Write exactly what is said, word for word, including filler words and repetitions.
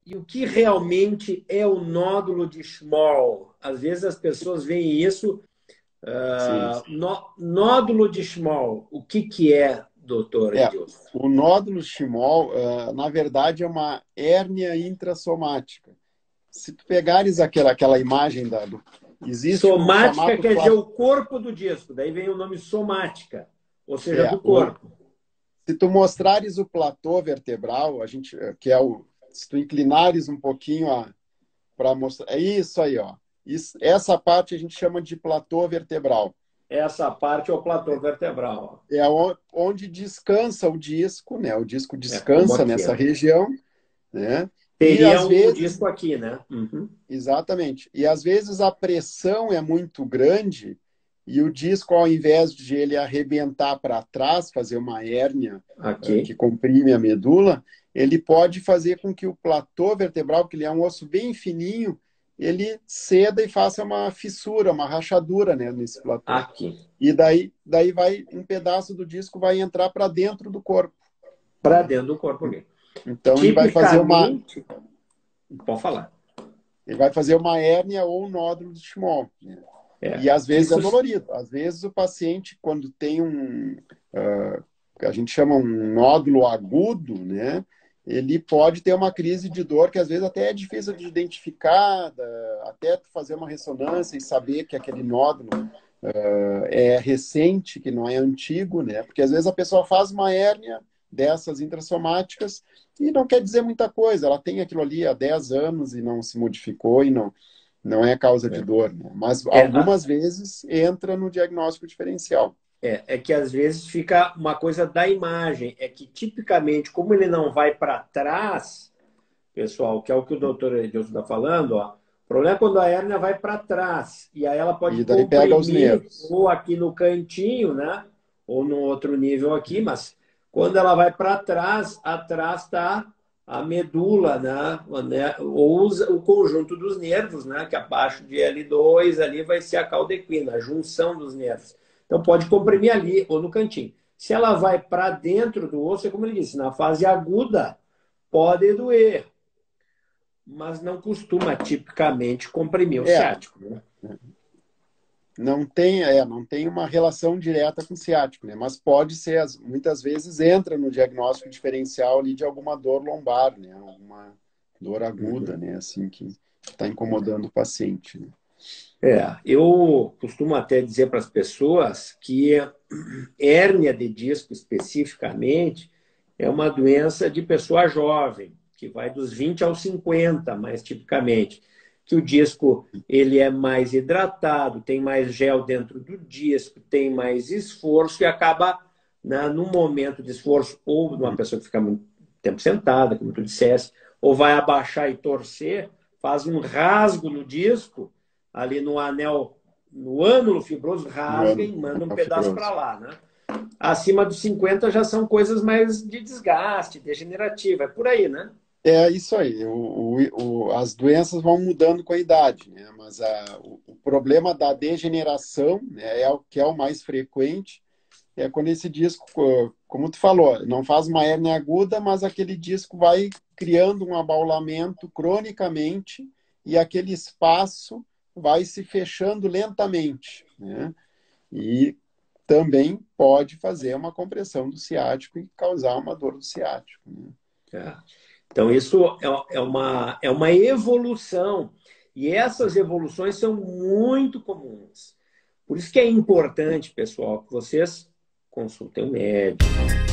e o que realmente é o nódulo de Schmoll? Às vezes as pessoas veem isso. Sim. Uh, nó, nódulo de Schmoll, o que, que é, doutor É, Edilson? o nódulo Schmoll, uh, na verdade, é uma hérnia intrassomática. Se tu pegares aquela, aquela imagem da, do, existe o Somática chamado quer dizer plat... o corpo do disco, daí vem o nome somática, ou seja, é, do o, corpo. se tu mostrares o platô vertebral, a gente, que é o, se tu inclinares um pouquinho para mostrar, é isso aí, ó. Isso, essa parte a gente chama de platô vertebral. Essa parte é o platô vertebral. É onde descansa o disco, né? O disco É como descansa aqui, nessa ó. região, né? E Teria às um vezes, disco aqui, né? Uhum. exatamente. E às vezes a pressão é muito grande e o disco, ao invés de ele arrebentar para trás, fazer uma hérnia uh, que Aqui. comprime a medula, ele pode fazer com que o platô vertebral, que ele é um osso bem fininho, ele ceda e faça uma fissura, uma rachadura, né, nesse platô. Aqui. E daí, daí vai um pedaço do disco vai entrar para dentro do corpo. Para Né? dentro do corpo aqui. Então ele vai fazer uma Tipicamente, pode falar. ele vai fazer uma hérnia ou um nódulo de Schmoll. Né? É. E às vezes é Isso. dolorido. Às vezes o paciente, quando tem um, uh, a gente chama um nódulo agudo, né? Ele pode ter uma crise de dor que às vezes até é difícil de identificar, até fazer uma ressonância e saber que aquele nódulo uh, é recente, que não é antigo, né? Porque às vezes a pessoa faz uma hérnia dessas intrassomáticas e não quer dizer muita coisa. Ela tem aquilo ali há dez anos e não se modificou e não não é causa de dor, né? Mas É, a- algumas vezes entra no diagnóstico diferencial. é, é que às vezes fica uma coisa da imagem. É que tipicamente, como ele não vai para trás, pessoal, que é o que o doutor Edilson está falando, ó, o problema é quando a hérnia vai para trás. E aí ela pode E daí pega os comprimir, nervos. ou aqui no cantinho, né? Ou no outro nível aqui, mas quando ela vai para trás, atrás está a medula, né? Ou os- o conjunto dos nervos, né? Que abaixo de L dois ali vai ser a caudequina, a junção dos nervos. Então pode comprimir ali ou no cantinho. Se ela vai para dentro do osso, é como ele disse, na fase aguda, pode doer, mas não costuma tipicamente comprimir o É, ciático, né? não tem, é, não tem uma relação direta com o ciático, né? Mas pode ser, as- muitas vezes entra no diagnóstico diferencial ali de alguma dor lombar, né? Alguma dor aguda, Uhum. né? Assim que está incomodando o paciente, né? É, eu costumo até dizer para as pessoas que hérnia de disco especificamente é uma doença de pessoa jovem, que vai dos vinte aos cinquenta, mais tipicamente, que o disco ele é mais hidratado, tem mais gel dentro do disco, tem mais esforço e acaba, né, no momento de esforço, ou numa pessoa que fica muito tempo sentada, como tu disseste, ou vai abaixar e torcer, faz um rasgo no disco, ali no anel, no ânulo fibroso, No rasga ano, e manda um a pedaço para fibrose. lá, né? Acima dos cinquenta já são coisas mais de desgaste, degenerativa, é por aí, né? É isso aí. O, o, o, as doenças vão mudando com a idade, né? Mas a, o, o problema da degeneração, né, é o que é o mais frequente, é quando esse disco, como tu falou, não faz uma hérnia aguda, mas aquele disco vai criando um abaulamento cronicamente e aquele espaço vai se fechando lentamente, né? E também pode fazer uma compressão do ciático e causar uma dor do ciático, né? É. Então, isso é, é uma, é uma evolução. E essas evoluções são muito comuns. Por isso que é importante, pessoal, que vocês consultem o médico,